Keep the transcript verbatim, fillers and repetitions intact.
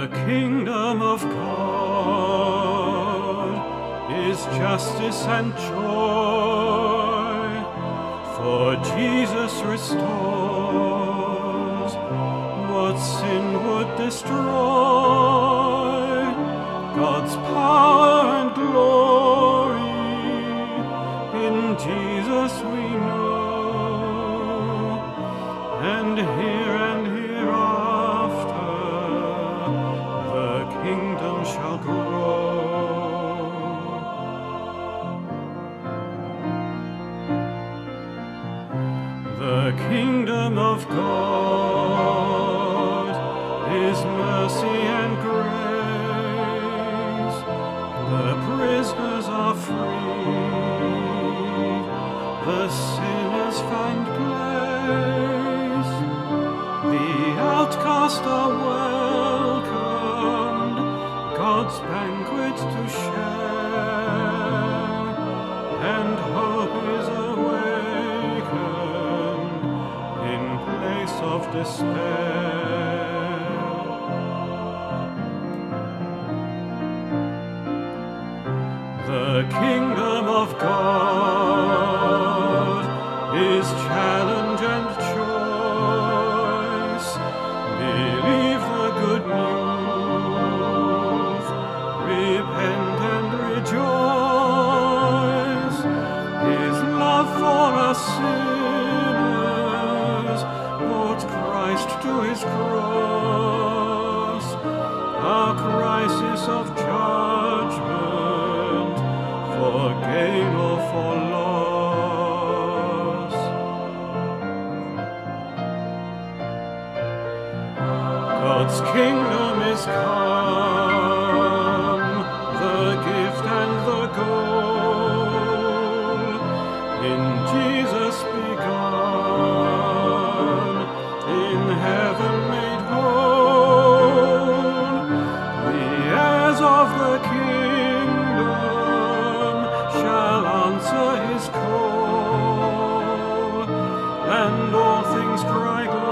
The kingdom of God is justice and joy, for Jesus restores what sin would destroy. God's power and glory in Jesus we know, and here and hereafter the kingdom shall grow. The kingdom of God is mercy and grace. The prisoners are free, the sinners find place, the outcast are welcomed, God's banquet to share, and hope is awakened in place of despair. The kingdom of God is challenge and choice. Believe the good news, repent and rejoice. His love for us sinners brought Christ to his cross. Our crisis of judgment, for gain or for loss. God's kingdom is come, the gift and the goal, in Jesus begun, in heaven made whole. The heirs of the kingdom shall answer his call, and all things cry